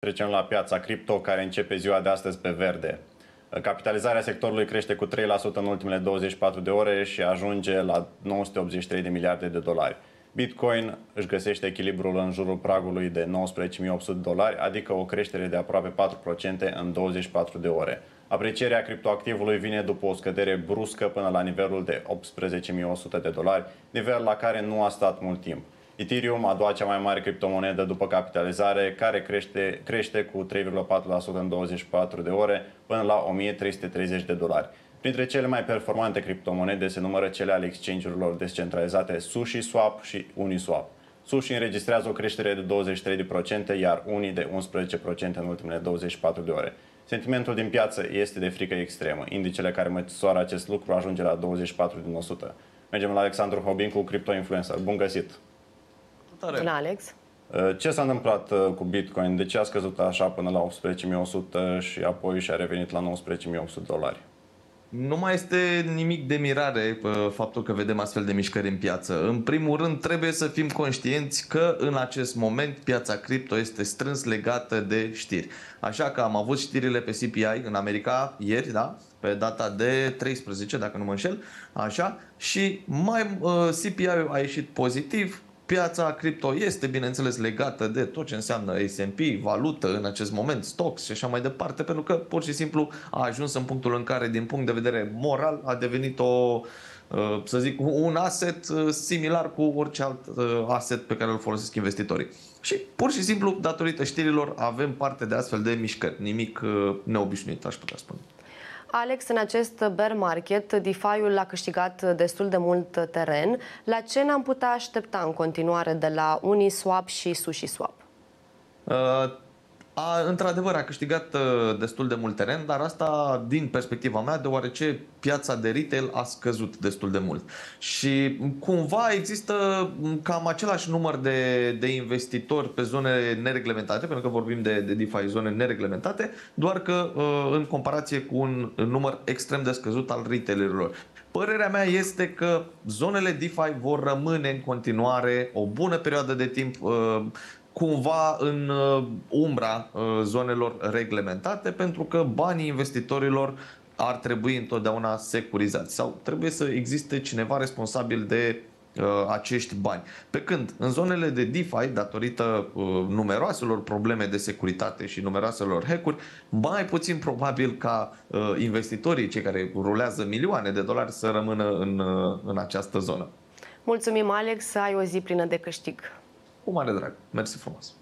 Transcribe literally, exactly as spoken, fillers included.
Trecem la piața cripto, care începe ziua de astăzi pe verde. Capitalizarea sectorului crește cu trei la sută în ultimele douăzeci și patru de ore și ajunge la nouă sute optzeci și trei de miliarde de dolari. Bitcoin își găsește echilibrul în jurul pragului de nouăsprezece mii opt sute de dolari, adică o creștere de aproape patru la sută în douăzeci și patru de ore. Aprecierea criptoactivului vine după o scădere bruscă până la nivelul de optsprezece mii o sută de dolari, nivel la care nu a stat mult timp. Ethereum, a doua cea mai mare criptomonedă după capitalizare, care crește, crește cu trei virgulă patru la sută în douăzeci și patru de ore până la o mie trei sute treizeci de dolari. Printre cele mai performante criptomonede se numără cele ale exchange-urilor descentralizate SushiSwap și Uniswap. Sushi înregistrează o creștere de douăzeci și trei la sută, iar Uni de unsprezece la sută în ultimele douăzeci și patru de ore. Sentimentul din piață este de frică extremă. Indicele care măsoară acest lucru ajunge la douăzeci și patru din o sută. Mergem la Alexandru Hobin cu Crypto Influencer. Bun găsit! Bună, Alex! Ce s-a întâmplat cu Bitcoin? De ce a scăzut așa până la optsprezece mii o sută și apoi și-a revenit la nouăsprezece mii opt sute dolari? Nu mai este nimic de mirare faptul că vedem astfel de mișcări în piață. În primul rând, trebuie să fim conștienți că în acest moment piața cripto este strâns legată de știri. Așa că am avut știrile pe C P I în America ieri, da? Pe data de treisprezece, dacă nu mă înșel, așa, și mai uh, C P I-ul a ieșit pozitiv. Piața cripto este, bineînțeles, legată de tot ce înseamnă S and P, valută în acest moment, stocks și așa mai departe, pentru că pur și simplu a ajuns în punctul în care, din punct de vedere moral, a devenit o, să zic, un asset similar cu orice alt asset pe care îl folosesc investitorii. Și pur și simplu, datorită știrilor, avem parte de astfel de mișcări. Nimic neobișnuit, aș putea spune. Alex, în acest bear market, DeFi-ul a câștigat destul de mult teren. La ce ne-am putea aștepta în continuare de la Uniswap și SushiSwap? Uh, a, într-adevăr, a câștigat uh, destul de mult teren, dar asta din perspectiva mea, deoarece piața de retail a scăzut destul de mult. Și cumva există cam același număr de, de investitori pe zone nereglementate, pentru că vorbim de, de DeFi, zone nereglementate, doar că uh, în comparație cu un număr extrem de scăzut al retailerilor. Părerea mea este că zonele DeFi vor rămâne în continuare o bună perioadă de timp uh, cumva în umbra zonelor reglementate, pentru că banii investitorilor ar trebui întotdeauna securizați sau trebuie să existe cineva responsabil de uh, acești bani. Pe când în zonele de DeFi, datorită uh, numeroaselor probleme de securitate și numeroaselor hack-uri, mai puțin probabil ca uh, investitorii, cei care rulează milioane de dolari, să rămână în, uh, în această zonă. Mulțumim, Alex, să ai o zi plină de câștig. Cu mare drag. Mersi frumos!